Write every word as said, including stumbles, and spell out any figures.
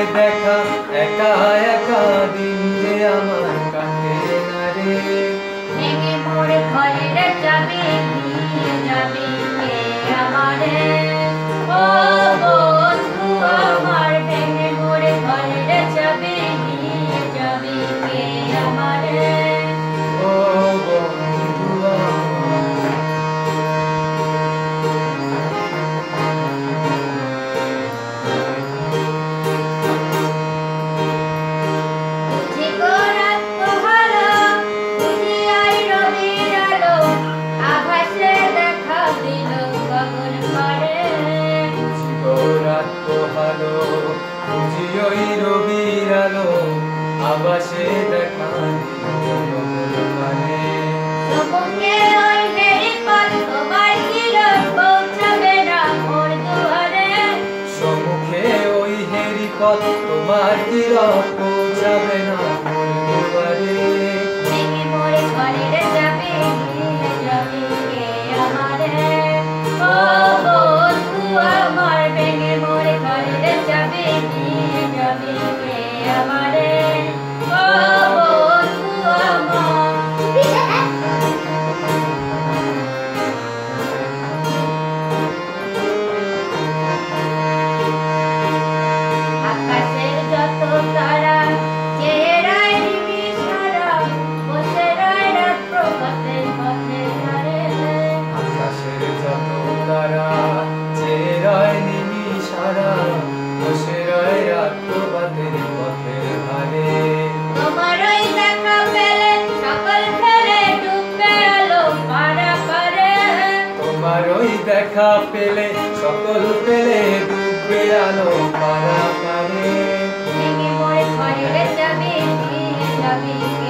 দেখা একা একা দিন যে আমার কাটে না রে। ভেঙে পড়ে ঘরের চাবি নিয়ে যাবে কে আমারে? ও বন্ধু আমার, ভেঙে পড়ে ঘরের চাবি নিয়ে যাবে কে আমারে? ও বন্ধু আমার, বুঝি গো রাত পোহালো, বুঝি আই রবির আলো, আভাসে দেখা দিল গগন পারে। বুঝি গো রাত পোহালো, বুঝি ওই রবির আলো, আবাসে দেখা দিল গগন পারে। সম্মুখে ওই হেরিপথ, তোমার কিরণ পৌঁছাবে না মোর দুয়ারে। সম্মুখে ওই হেরিপথ, তোমার কিরণ পৌঁছাবে না মোর দুয়ারে। ভেঙে পড়ে ঘরের চাবি নিয়ে যাবে কে আমারে? ও বন্ধু আমার, ভেঙে পড়ে ঘরের চাবি নিয়ে যাবে কে আমারে? ও বন্ধু আমার। আকাশের যত তারা চেহারায় নিবিষারা, বসে রয় রাত প্রভাতের পথের ধারে। আকাশের যত তারা চেয়ে রয় নিমিষারা, বসে রয় রাত প্রভাতের পথের ধারে। তোমার ওই দেখা পেলে সকল ফেলে ডুববে আলো পারা পারে। তোমার ওই দেখা পেলে সকল পেলে ডুববে আলো পারা পারে। ভেঙে পড়ে ঘরের চাবি নিয়ে যাবে